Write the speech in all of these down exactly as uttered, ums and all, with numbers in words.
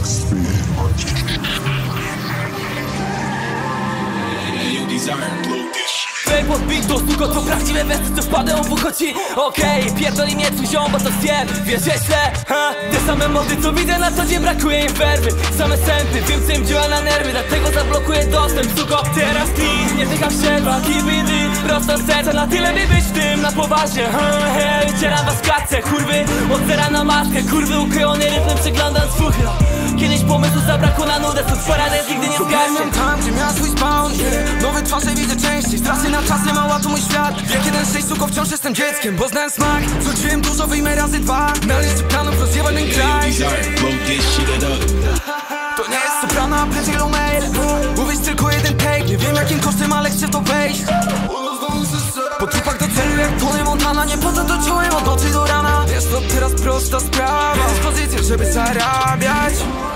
Fake pod beat to suko, to prawdziwe wersy, co wpadą w ucho ci. Okej, okay, pierdoli mnie twój ziom, bo to wiem. Wiesz jeszcze, ha? Te same mody, co widzę na co dzień, brakuje im werwy. Same sępy, wiem co im działa na nerwy, dlatego zablokuję dostęp, suko. Teraz clean, nie tyka przerwa, K B D, prosto z serca, na tyle by być w tym, na poważnie. Ha, hej, cieram was klatce, kurwy, od zera na maskę, kurwy ukryjone rytmem, przeglądając fuchy. Kiedyś pomysłu zabrakło na nudę, co poranek nigdy nie zgaśnie. Tam, gdzie miała swój spawn, yeah. Nowe twarze widzę częściej, strasznie na czas, nie mała to mój świat. Wiek jeden sześć, suko, wciąż jestem dzieckiem, bo znałem smak. Wróciłem dużo, wyjmę razy dwa. Na liście planów rozjebany kraj. To nie jest soprano, a prędzej low mail. Mówisz tylko jeden take, nie wiem jakim kosztem, ale chcę to wejść. Po trupach do celu jak Tony Montana, nie po to to czułem od nocy do rana. Wiesz, to teraz prosta sprawa, dyspozycję, żeby zarabiać.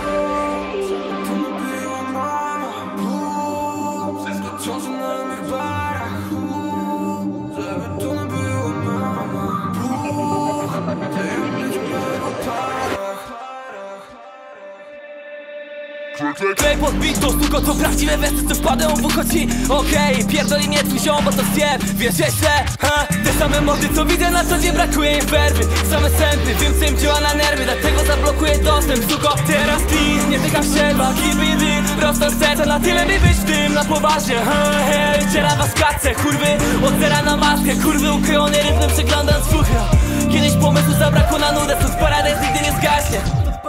Fake pod beat to suko, to prawdziwe wersy, co wpadą w ucho ci. Okej, okay, pierdoli mnie twój ziom, bo to wiem. Wiesz jeszcze, ha? Te same mody, co widzę na co dzień, brakuje im werwy. Same sępy, wiem co im działa na nerwy, dlatego zablokuję dostęp, suko. Teraz clean, nie tyka przerwa, K B D, prosto z serca, na tyle by być w tym, na poważnie. Ha, hej, cieram was klatce, kurwy, od zera na maskę, kurwy ukryjone rytmem, przeglądając fuchy. Kiedyś pomysłu zabrakło na nudę, co poranek nigdy nie zgaśnie.